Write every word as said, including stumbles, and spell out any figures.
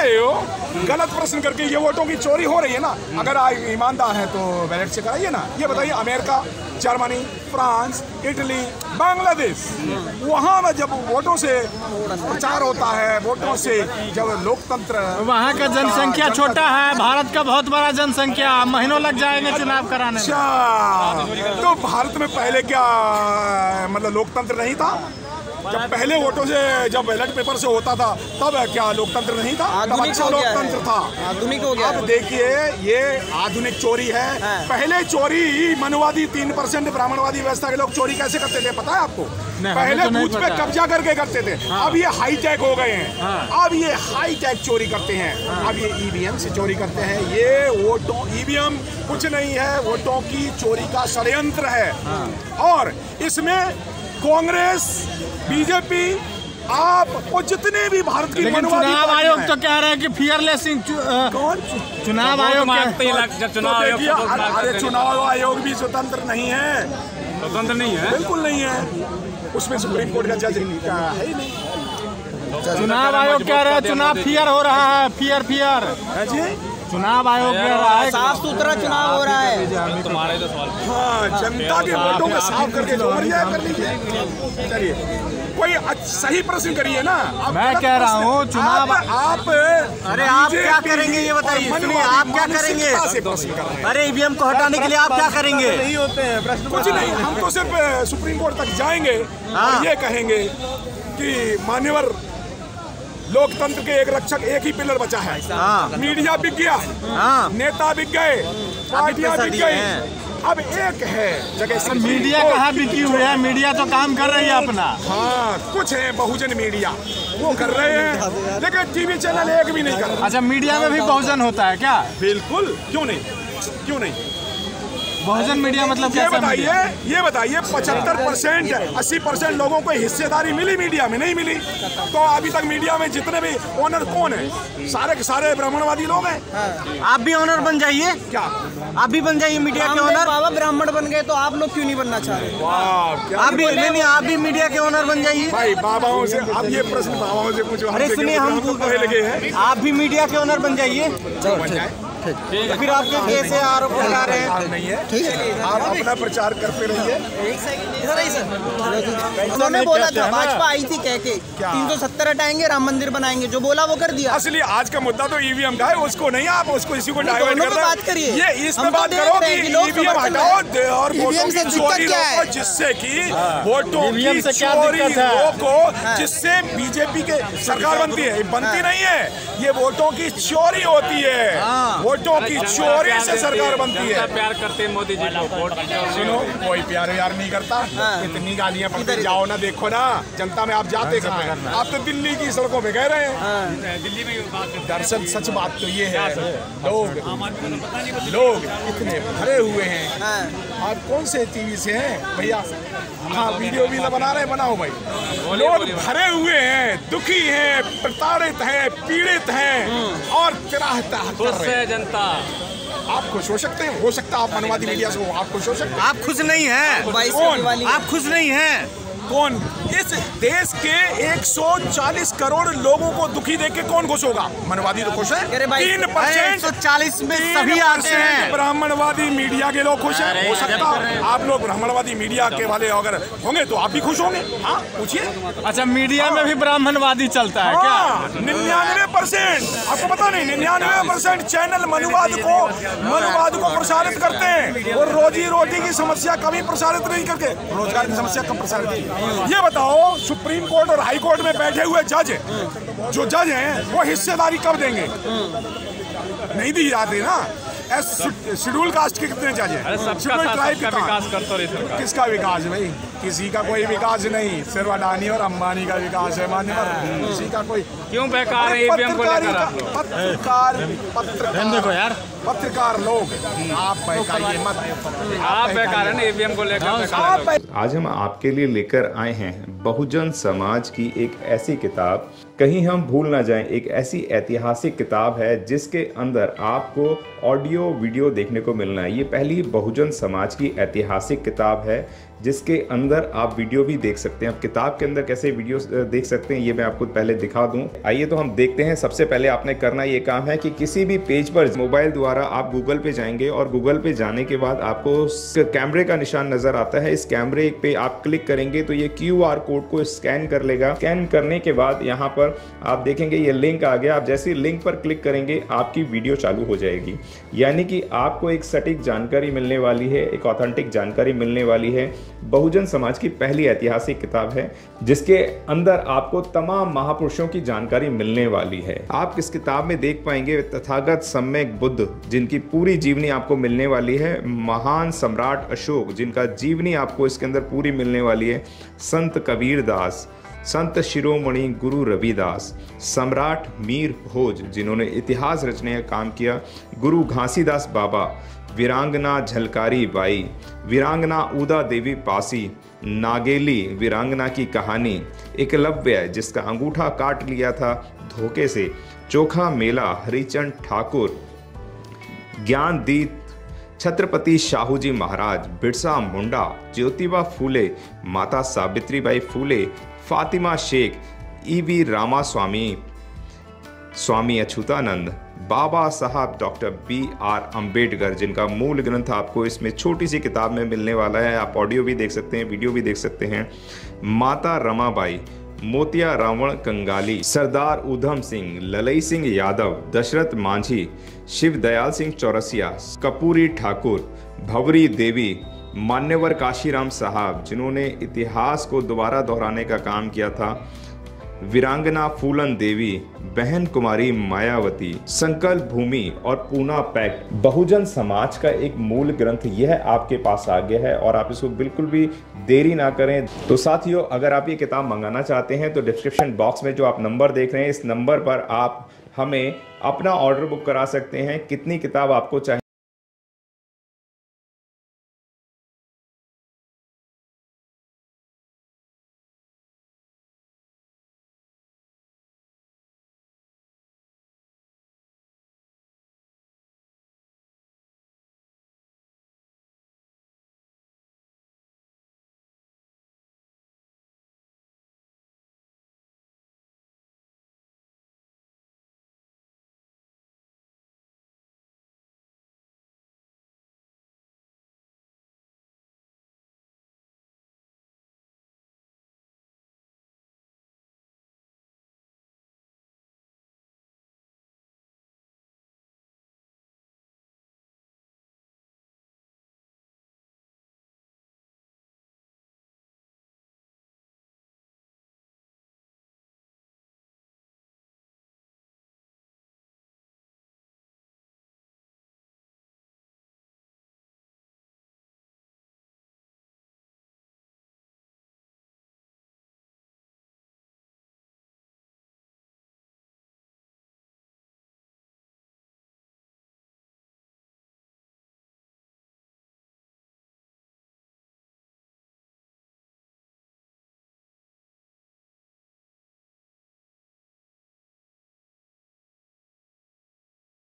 रहे हो गलत प्रश्न करके। ये वोटों की चोरी हो रही है ना, अगर आप ईमानदार हैं तो बैलेट से कराइए ना। ये बताइए America, Germany, France, Italy, Bangladesh, वहाँ में जब वोटों से प्रचार होता है, वोटों से जब लोकतंत्र, वहाँ का जनसंख्या छोटा है, भारत का बहुत बड़ा जनसंख्या, महीनों लग जाएंगे चुनाव कराने में। अच्छा, तो भारत में पहले क्या मतलब लोकतंत्र नहीं था? जब पहले वोटों से जब बैलेट पेपर से होता था तब क्या लोकतंत्र नहीं था? तब अच्छा लोकतंत्र था। आधुनिक हो गया। अब देखिए ये आधुनिक चोरी है। हाँ। पहले चोरी मनवादी तीन परसेंट ब्राह्मणवादी व्यवस्था के लोग चोरी कैसे करते थे पता है आपको? पहले तो बूथ पे कब्जा करके करते थे। हाँ। अब ये हाईटेक हो गए हैं। हाँ। अब ये हाईटेक चोरी करते हैं। हाँ। अब ये ईवीएम से चोरी करते हैं। ये वोटों ईवीएम कुछ नहीं है, वोटों की चोरी का षड्यंत्र है। हाँ। और इसमें कांग्रेस, बीजेपी, आप और जितने भी भारत की मनवादी चुनाव आयोग तो कह रहे हैं कि फियरलेस कौन चुनाव आयोग अरे चुनाव आयोग भी स्वतंत्र नहीं है, स्वतंत्र नहीं है, बिल्कुल नहीं है। उसमें सुप्रीम कोर्ट का जज है ही नहीं। चुनाव आयोग कह रहे हैं चुनाव फियर हो रहा है, फियर फियर जी चुनाव आयोग कह रहा है साफ सुथरा चुनाव हो रहा है। तुम्हारे तो सवाल हाँ, जनता के वोटों को साफ करके जो मर्जी कर लीजिए। चलिए कोई सही प्रश्न करिए ना। मैं कह रहा हूँ चुनाव आप, आप अरे आप क्या करेंगे ये बताइए, आप क्या करेंगे? अरे ईवीएम को हटाने के लिए आप क्या करेंगे? नहीं होते हैं प्रश्न, कुछ नहीं। हम तो सिर्फ सुप्रीम कोर्ट तक जाएंगे और ये कहेंगे कि मान्यवर लोकतंत्र के एक रक्षक एक ही पिलर बचा है। हाँ। मीडिया बिक गया। हाँ। नेता बिक गए, पार्टियां बिक गई, अब एक है जगह। मीडिया कहाँ बिकी हुई है? मीडिया तो काम कर रही है अपना। हाँ, कुछ है बहुजन मीडिया वो कर रहे हैं, लेकिन टीवी चैनल एक भी नहीं कर रहा। अच्छा, मीडिया में भी बहुजन होता है क्या? बिल्कुल, क्यों नहीं, क्यों नहीं। बहुजन मीडिया मतलब ये बताइए, ये बताइए पचहत्तर परसेंट अस्सी परसेंट लोगों को हिस्सेदारी मिली मीडिया में? नहीं मिली। तो अभी तक मीडिया में जितने भी ओनर कौन है? सारे के सारे ब्राह्मणवादी लोग हैं। हाँ। आप भी ओनर बन जाइए। क्या आप भी बन जाइए मीडिया के ओनर? बाबा ब्राह्मण बन गए तो आप लोग क्यों नहीं बनना चाह रहे? आप भी नहीं, नहीं आप भी मीडिया के ओनर बन जाइए। भाई बाबाओं से अब ये प्रश्न बाबाओं से पूछो। अरे सुनिए, हम लगे हैं, आप भी मीडिया के ओनर बन जाइए। फिर आपके कैसे आरोप लगा रहे हैं? नहीं है, ठीक है, आप अपना प्रचार करते रहिए। उन्होंने बोला था, भाजपा आई थी कह के तीन सौ सत्तर हटाएंगे, राम मंदिर बनाएंगे, जो बोला वो कर दिया। असली आज का मुद्दा तो ईवीएम का है, उसको नहीं आप उसको इसी को डाइवर्ट कर रहे हैं। बात करिए, ये इसमें बात करो कि ईवीएम हटाओ और वोटों की चोरी रोको, जिससे कि वोटों की चोरी रोको, जिससे बीजेपी के सरकार बनती है। बनती नहीं है, ये वोटों की चोरी होती है। वोटों की चोरी से सरकार बनती है। प्यार करते हैं मोदी जी को। सुनो, कोई प्यार यार नहीं करता। इतनी गालियां पड़ती, जाओ ना, देखो ना जनता में आप जाते कहाँ हैं? आप तो दिल्ली की सड़कों पे कह रहे हैं। दिल्ली में दरअसल सच बात तो ये है, लोग लोग इतने भरे हुए हैं। आप कौन से टीवी से हैं भैया? हाँ, वीडियो भी बना रहे, बनाओ भाई। लोग भरे हुए हैं, दुखी हैं, प्रताड़ित हैं, पीड़ित हैं और त्राहता कर रहे हैं। जनता आप खुश हो सकते हैं? हो सकता है आप मनवादी मीडिया से हो, आप खुश हो सकते हैं? आप खुश नहीं हैं। कौन? आप खुश नहीं हैं। कौन? इस देश के एक सौ चालीस करोड़ लोगों को दुखी देख के कौन खुश होगा? मनवादी तो खुश है। तीन परसेंट एक सौ चालीस में सभी आते हैं। ब्राह्मणवादी मीडिया के लोग खुश हैं। हो सकता है आप लोग ब्राह्मणवादी मीडिया के वाले अगर होंगे तो आप भी खुश होंगे। हाँ, पूछिए। अच्छा, मीडिया में भी ब्राह्मणवादी चलता है क्या? निन्यानवे परसेंट आपको पता नहीं? निन्यानवे परसेंट चैनल मनुवाद को मनुवाद को प्रसारित करते हैं और रोजी रोटी की समस्या कभी प्रसारित नहीं करके रोजगार की समस्या कब प्रसारित की? ये बताओ, सुप्रीम कोर्ट और हाई कोर्ट में बैठे हुए जज, जो जज हैं वो हिस्सेदारी कब देंगे? नहीं दी जाती ना। शेड्यूल कास्ट के कितने जज हैं? शेड्यूल ट्राइब का विकास करता है। किसका विकास भाई? किसी का कोई विकास नहीं, सिर्फ अडानी और अंबानी का विकास है। मान्य किसी का कोई क्यों बेकार है ईवीएम को लेकर? पत्रकार पत्रकार यार पत्रकार लोग आप बेकार मत, आप बेकार है ईवीएम को लेकर। आज हम आपके लिए लेकर आए हैं बहुजन समाज की एक ऐसी किताब, कहीं हम भूल ना जाएं। एक ऐसी ऐतिहासिक किताब है जिसके अंदर आपको ऑडियो वीडियो देखने को मिलना है। ये पहली बहुजन समाज की ऐतिहासिक किताब है जिसके अंदर आप वीडियो भी देख सकते हैं। अब किताब के अंदर कैसे वीडियो देख सकते हैं ये मैं आपको पहले दिखा दूं। आइए तो हम देखते हैं। सबसे पहले आपने करना ये काम है कि किसी भी पेज पर मोबाइल द्वारा आप गूगल पे जाएंगे और गूगल पे जाने के बाद आपको कैमरे का निशान नजर आता है। इस कैमरे पे आप क्लिक करेंगे तो ये क्यू आर कोड को स्कैन कर लेगा। स्कैन करने के बाद यहाँ पर आप देखेंगे ये लिंक आ गया। आप जैसे लिंक पर क्लिक करेंगे आपकी वीडियो चालू हो जाएगी, यानी कि आपको एक सटीक जानकारी मिलने वाली है, एक ऑथेंटिक जानकारी मिलने वाली है। बहुजन समाज की पहली ऐतिहासिक किताब है जिसके अंदर आपको तमाम महापुरुषों की जानकारी मिलने वाली है। आप इस किताब में देख पाएंगे तथागत सम्यक बुद्ध जिनकी पूरी जीवनी आपको मिलने वाली है, महान सम्राट अशोक जिनका जीवनी आपको इसके अंदर पूरी मिलने वाली है, संत कबीर दास, संत शिरोमणि गुरु रविदास, सम्राट मीर भोज जिन्होंने इतिहास रचने का काम किया, गुरु घासीदास बाबा, वीरांगना झलकारी बाई, वीरांगना उदा देवी पासी, नागेली वीरांगना की कहानी, एकलव्य जिसका अंगूठा काट लिया था धोखे से, चोखा मेला हरिचंद ठाकुर, ज्ञानदीप छत्रपति शाहूजी महाराज, बिरसा मुंडा, ज्योतिबा फूले, माता Savitribai Phule, Fatima Shaikh, E V Ramasamy, Swami Achyutanand, Baba Saheb doctor B are Ambedkar जिनका मूल ग्रंथ आपको इसमें छोटी सी किताब में मिलने वाला है। आप ऑडियो भी देख सकते हैं, वीडियो भी देख सकते हैं। माता रमाबाई, मोतिया रावण कंगाली, सरदार उधम सिंह, ललई सिंह यादव, दशरथ मांझी, शिव दयाल सिंह चौरसिया, कपूरी ठाकुर, भवरी देवी, मान्यवर काशीराम साहब जिन्होंने इतिहास को दोबारा दोहराने का काम किया था, वीरांगना फूलन देवी, बहन कुमारी मायावती, संकल्प भूमि और पूना पैक्ट। बहुजन समाज का एक मूल ग्रंथ यह आपके पास आ गया है और आप इसको बिल्कुल भी देरी ना करें। तो साथियों, अगर आप ये किताब मंगाना चाहते हैं तो डिस्क्रिप्शन बॉक्स में जो आप नंबर देख रहे हैं इस नंबर पर आप हमें अपना ऑर्डर बुक करा सकते हैं। कितनी किताब आपको चाहिए